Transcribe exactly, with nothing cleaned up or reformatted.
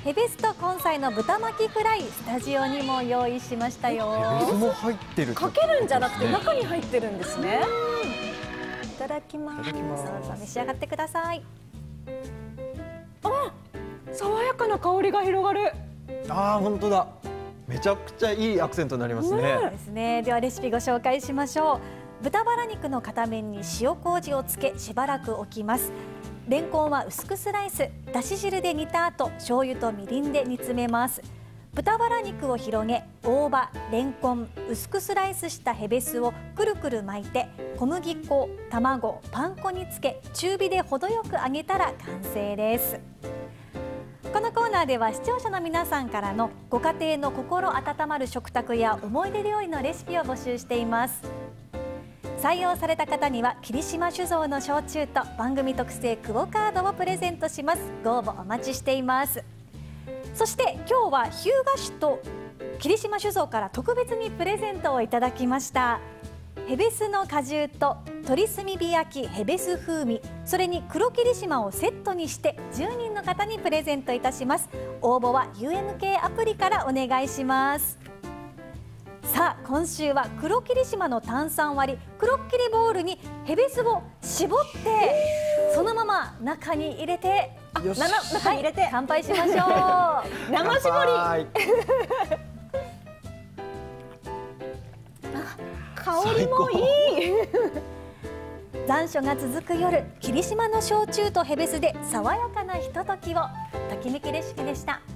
ヘベスと根菜の豚巻きフライ、スタジオにも用意しましたよ。 ヘベスも入ってる。 かけるんじゃなくて中に入ってるんですね。 いただきます。 いただきます。 さあ召し上がってください。 あ、爽やかな香りが広がる。 ああ、本当だ。めちゃくちゃいいアクセントになりますね。 そうですね。ではレシピご紹介しましょう。豚バラ肉の片面に塩麹をつけしばらく置きます。レンコンは薄くスライス、だし汁で煮た後、醤油とみりんで煮詰めます。豚バラ肉を広げ、大葉、レンコン、薄くスライスしたヘベスをくるくる巻いて、小麦粉、卵、パン粉につけ、中火で程よく揚げたら完成です。このコーナーでは視聴者の皆さんからのご家庭の心温まる食卓や思い出料理のレシピを募集しています。採用された方には霧島酒造の焼酎と番組特製クオカードをプレゼントします。ご応募お待ちしています。そして今日は日向酒と霧島酒造から特別にプレゼントをいただきました。ヘベスの果汁と鶏炭火焼きヘベス風味、それに黒霧島をセットにしてじゅうにんの方にプレゼントいたします。応募は ユーエムケー アプリからお願いします。さあ今週は黒霧島の炭酸割り黒霧ボウルにヘベスを絞ってそのまま中に入れて、 あ、な中に入れて、 はい、乾杯しましょう。 生搾り。香りもいい。 残暑が続く夜、霧島の焼酎とヘベスで爽やかなひとときを。ときめきレシピでした。